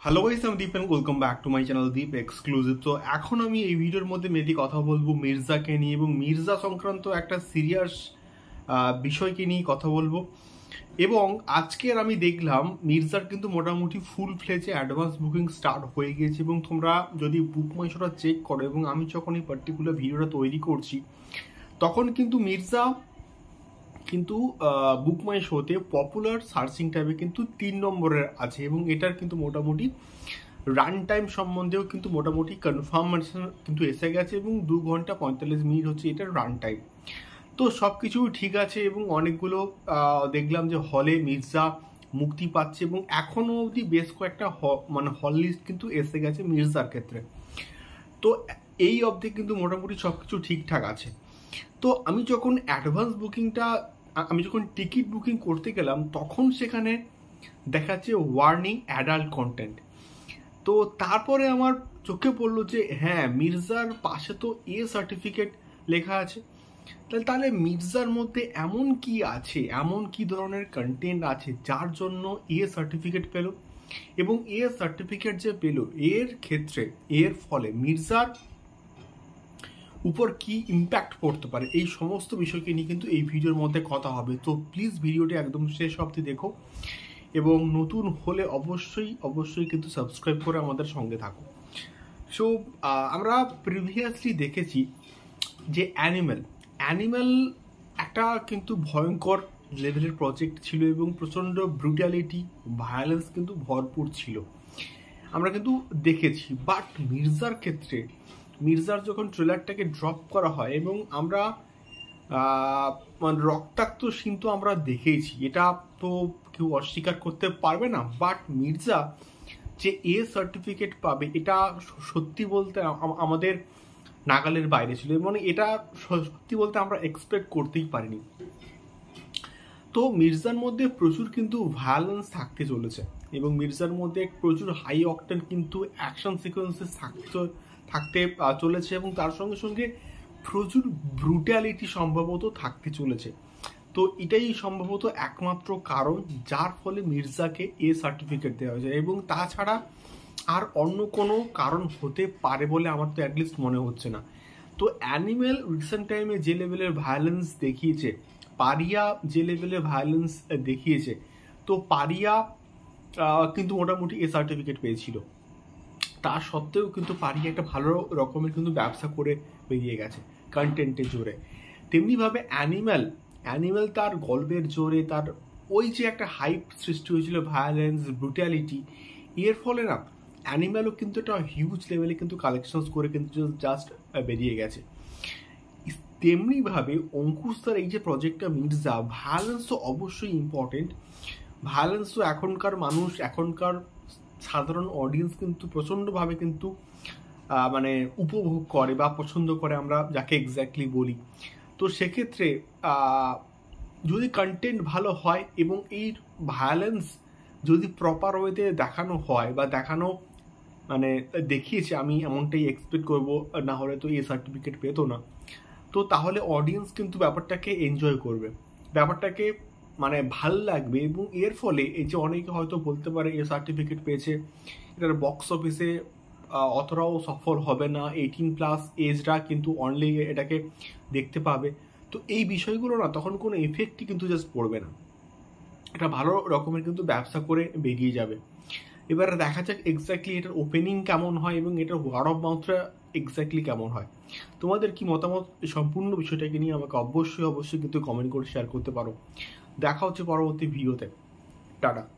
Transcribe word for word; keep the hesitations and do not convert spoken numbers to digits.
Hello guys, আমি Deep and welcome back to my channel Deep exclusive. তো এখন আমি এই ভিডিওর মধ্যে মেনলি কথা বলবো মির্জাকে নিয়ে এবং মির্জা সংক্রান্ত একটা সিরিয়াস বিষয়কে নিয়ে কথা বলবো। এবং আজকের আমি দেখলাম মির্জার কিন্তু মোটামুটি ফুল ফ্লেজে অ্যাডভান্স বুকিং স্টার্ট হয়ে গেছে এবং তোমরা যদি বুক মাই শোটা চেক করো এবং আমি যখন এই পার্টিকুলার ভিডিওটা তৈরি করছি তখন কিন্তু মির্জা কিন্তু বুক মাই শোতে পপুলার সার্চিং ট্যাবে কিন্তু তিন নম্বরের আছে এবং এটার কিন্তু মোটামুটি রান টাইম সম্বন্ধেও কিন্তু মোটামুটি কনফার্মেশন কিন্তু এসে গেছে এবং দু ঘন্টা পঁয়তাল্লিশ মিনিট হচ্ছে এটার রান টাইম। তো সব কিছু ঠিক আছে এবং অনেকগুলো দেখলাম যে হলে মির্জা মুক্তি পাচ্ছে এবং এখনও অবধি বেশ কয়েকটা মানে হল লিস্ট কিন্তু এসে গেছে মির্জার ক্ষেত্রে। তো এই অবধি কিন্তু মোটামুটি সব কিছু ঠিকঠাক আছে। তো আমি যখন অ্যাডভান্স বুকিংটা আমি যখন টিকিট বুকিং করতে গেলাম তখন সেখানে দেখাচ্ছে ওয়ার্নিং অ্যাডাল্ট কন্টেন্ট। তো তারপরে আমার চোখে পড়লো যে হ্যাঁ, মির্জার পাশে তো এ সার্টিফিকেট লেখা আছে, তাহলে তাহলে মির্জার মধ্যে এমন কি আছে, এমন কি ধরনের কন্টেন্ট আছে যার জন্য এ সার্টিফিকেট পেল এবং এ সার্টিফিকেট যে পেল এর ক্ষেত্রে এর ফলে মির্জার উপর কি ইম্প্যাক্ট পড়তে পারে, এই সমস্ত বিষয়কে নিয়ে কিন্তু এই ভিডিওর মধ্যে কথা হবে। তো প্লিজ ভিডিওটি একদম শেষ অবধি দেখো এবং নতুন হলে অবশ্যই অবশ্যই কিন্তু সাবস্ক্রাইব করে আমাদের সঙ্গে থাকো। সো আমরা প্রিভিয়াসলি দেখেছি যে অ্যানিম্যাল অ্যানিম্যাল একটা কিন্তু ভয়ঙ্কর লেভেলের প্রজেক্ট ছিল এবং প্রচণ্ড ব্রুটালিটি ভায়োলেন্স কিন্তু ভরপুর ছিল, আমরা কিন্তু দেখেছি। বাট মির্জার ক্ষেত্রে মির্জার যখন ট্রেলারটাকে ড্রপ করা হয় এবং আমরা মানে রক্তাক্ত সিন তো আমরা দেখেইছি, এটা তো কেউ অস্বীকার করতে পারবে না। বাট মির্জা যে এ সার্টিফিকেট পাবে এটা সত্যি বলতে আমাদের নাগালের বাইরে ছিল, মানে এটা সত্যি বলতে আমরা এক্সপেক্ট করতেই পারিনি। তো মির্জার মধ্যে প্রচুর কিন্তু ভায়োলেন্স থাকতে চলেছে এবং মির্জার মধ্যে প্রচুর হাই অকটেন কিন্তু অ্যাকশন সিকোয়েন্সেস থাকতে থাকতে চলেছে এবং তার সঙ্গে সঙ্গে প্রচুর ব্রুটালিটি সম্ভবত থাকতে চলেছে। তো এটাই সম্ভবত একমাত্র কারণ যার ফলে মির্জাকে এ সার্টিফিকেট দেওয়া হয়েছে এবং তাছাড়া আর অন্য কোনো কারণ হতে পারে বলে আমার তো অ্যাটলিস্ট মনে হচ্ছে না। তো অ্যানিম্যাল রিসেন্ট টাইমে যে লেভেলের ভায়োলেন্স দেখিয়েছে, পারিয়া যে লেভেলের ভায়োলেন্স দেখিয়েছে, তো পারিয়া কিন্তু মোটামুটি এ সার্টিফিকেট পেয়েছিল, তা সত্ত্বেও কিন্তু পারিয়া একটা ভালো রকমের কিন্তু ব্যবসা করে বেরিয়ে গেছে কন্টেন্টের জোরে। তেমনিভাবে অ্যানিম্যাল অ্যানিম্যাল তার গল্পের জোরে, তার ওই যে একটা হাইপ সৃষ্টি হয়েছিল ভায়োলেন্স ব্রুটালিটি, এর ফলে না অ্যানিম্যালও কিন্তু একটা হিউজ লেভেলে কিন্তু কালেকশনস করে কিন্তু জাস্ট বেরিয়ে গেছে। তেমনিভাবে অঙ্কুশদার এই যে প্রজেক্টটা মির্জা, ভায়োলেন্স তো অবশ্যই ইম্পর্টেন্ট, ভায়োলেন্স তো এখনকার মানুষ এখনকার সাধারণ অডিয়েন্স কিন্তু প্রচণ্ডভাবে কিন্তু মানে উপভোগ করে বা পছন্দ করে, আমরা যাকে এক্স্যাক্টলি বলি। তো সেক্ষেত্রে যদি কন্টেন্ট ভালো হয় এবং এই ভায়োলেন্স যদি প্রপার ওয়েতে দেখানো হয় বা দেখানো মানে দেখিয়েছে, আমি এমনটাই এক্সপেক্ট করবো, না হলে তো এই সার্টিফিকেট পেতো না। তো তাহলে অডিয়েন্স কিন্তু ব্যাপারটাকে এনজয় করবে, ব্যাপারটাকে মানে ভাল লাগবে এবং এর ফলে এই যে অনেকে হয়তো বলতে পারে এ সার্টিফিকেট পেয়েছে, এটার বক্স অফিসে অতটাও সফল হবে না, এইটিন প্লাস এজরা কিন্তু অনলি এটাকে দেখতে পাবে। তো এই বিষয়গুলো না তখন কোনো এফেক্টই কিন্তু জাস্ট পড়বে না, এটা ভালো রকমের কিন্তু ব্যবসা করে বেরিয়ে যাবে। এবার দেখা যাক এক্স্যাক্টলি এটার ওপেনিং কেমন হয় এবং এটার ওয়ার্ড অফ মাউথটা এক্স্যাক্টলি কেমন হয়। তোমাদের কি মতামত সম্পূর্ণ বিষয়টাকে নিয়ে আমাকে অবশ্যই অবশ্যই কিন্তু কমেন্ট করে শেয়ার করতে পারো। দেখা হচ্ছে পরবর্তী ভিডিওতে। টাটা।